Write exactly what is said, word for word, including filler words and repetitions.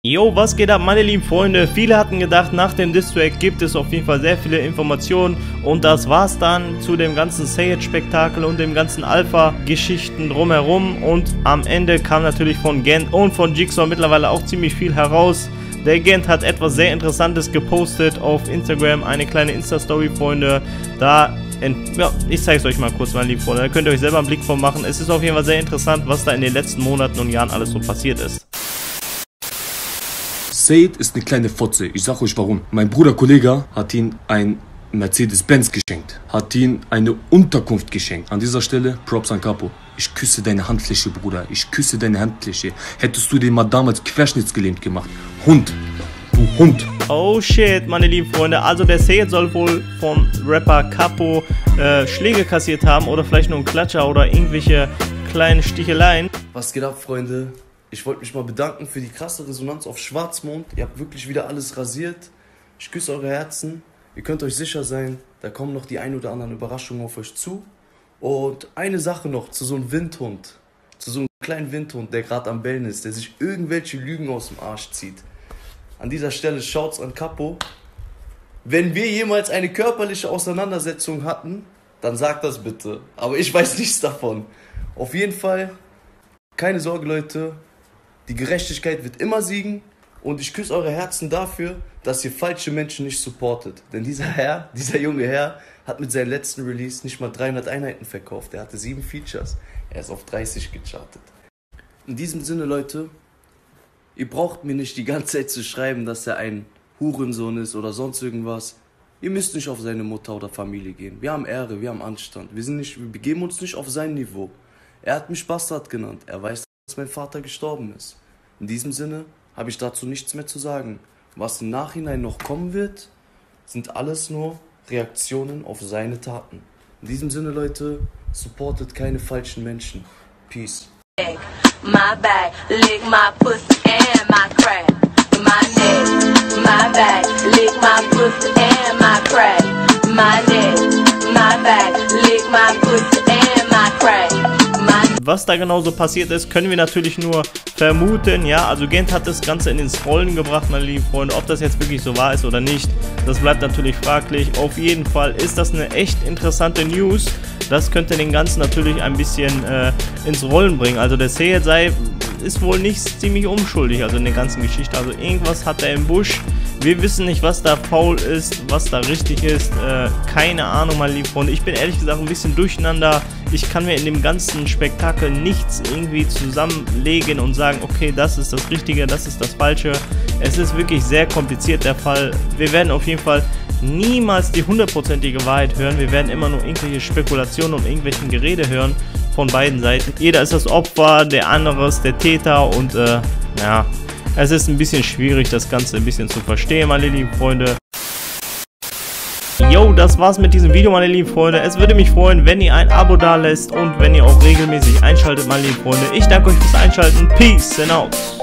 Jo, was geht ab, meine lieben Freunde? Viele hatten gedacht, nach dem Distrack gibt es auf jeden Fall sehr viele Informationen und das war's dann zu dem ganzen Sage-Spektakel und dem ganzen Alpha-Geschichten drumherum, und am Ende kam natürlich von Gent und von Jigsaw mittlerweile auch ziemlich viel heraus. Der Gent hat etwas sehr Interessantes gepostet auf Instagram, eine kleine Insta-Story, Freunde. Da, ja, ich zeige es euch mal kurz, meine lieben Freunde, da könnt ihr euch selber einen Blick von machen. Es ist auf jeden Fall sehr interessant, was da in den letzten Monaten und Jahren alles so passiert ist. Said ist eine kleine Fotze, ich sag euch warum. Mein Bruder Kollege hat ihm ein Mercedes-Benz geschenkt, hat ihm eine Unterkunft geschenkt. An dieser Stelle, Props an Capo. Ich küsse deine Handfläche, Bruder, ich küsse deine Handfläche. Hättest du den mal damals querschnittsgelähmt gemacht. Hund, du Hund. Oh shit, meine lieben Freunde, also der Said soll wohl vom Rapper Capo äh, Schläge kassiert haben oder vielleicht nur einen Klatscher oder irgendwelche kleinen Sticheleien. Was geht ab, Freunde? Ich wollte mich mal bedanken für die krasse Resonanz auf Schwarzmond. Ihr habt wirklich wieder alles rasiert. Ich küsse eure Herzen. Ihr könnt euch sicher sein, da kommen noch die ein oder anderen Überraschungen auf euch zu. Und eine Sache noch zu so einem Windhund. Zu so einem kleinen Windhund, der gerade am Bellen ist, der sich irgendwelche Lügen aus dem Arsch zieht. An dieser Stelle Shouts an Capo. Wenn wir jemals eine körperliche Auseinandersetzung hatten, dann sagt das bitte. Aber ich weiß nichts davon. Auf jeden Fall, keine Sorge, Leute. Die Gerechtigkeit wird immer siegen, und ich küsse eure Herzen dafür, dass ihr falsche Menschen nicht supportet. Denn dieser Herr, dieser junge Herr, hat mit seinem letzten Release nicht mal dreihundert Einheiten verkauft. Er hatte sieben Features. Er ist auf dreißig gechartet. In diesem Sinne, Leute, ihr braucht mir nicht die ganze Zeit zu schreiben, dass er ein Hurensohn ist oder sonst irgendwas. Ihr müsst nicht auf seine Mutter oder Familie gehen. Wir haben Ehre, wir haben Anstand. Wir, sind nicht, wir begeben uns nicht auf sein Niveau. Er hat mich Bastard genannt. Er weiß, dass mein Vater gestorben ist. In diesem Sinne habe ich dazu nichts mehr zu sagen. Was im Nachhinein noch kommen wird, sind alles nur Reaktionen auf seine Taten. In diesem Sinne, Leute, supportet keine falschen Menschen. Peace. My back, lick my pussy and my crack. My neck, my back, lick my pussy and my crack. My neck, my back, lick my pussy and my crack. Was da genau so passiert ist, können wir natürlich nur vermuten. Ja, also Gent hat das Ganze in ins Rollen gebracht, meine lieben Freunde. Ob das jetzt wirklich so wahr ist oder nicht, das bleibt natürlich fraglich. Auf jeden Fall ist das eine echt interessante News. Das könnte den Ganzen natürlich ein bisschen äh, ins Rollen bringen. Also der Said sei ist wohl nicht ziemlich unschuldig, also in der ganzen Geschichte. Also irgendwas hat er im Busch. Wir wissen nicht, was da faul ist, was da richtig ist. Äh, keine Ahnung, meine lieben Freunde. Ich bin ehrlich gesagt ein bisschen durcheinander. Ich kann mir in dem ganzen Spektakel nichts irgendwie zusammenlegen und sagen, okay, das ist das Richtige, das ist das Falsche. Es ist wirklich sehr kompliziert, der Fall. Wir werden auf jeden Fall niemals die hundertprozentige Wahrheit hören. Wir werden immer nur irgendwelche Spekulationen und irgendwelchen Gerede hören von beiden Seiten. Jeder ist das Opfer, der andere ist der Täter, und äh, ja, es ist ein bisschen schwierig, das Ganze ein bisschen zu verstehen, meine lieben Freunde. Jo, das war's mit diesem Video, meine lieben Freunde. Es würde mich freuen, wenn ihr ein Abo da lässt und wenn ihr auch regelmäßig einschaltet, meine lieben Freunde. Ich danke euch fürs Einschalten. Peace and out.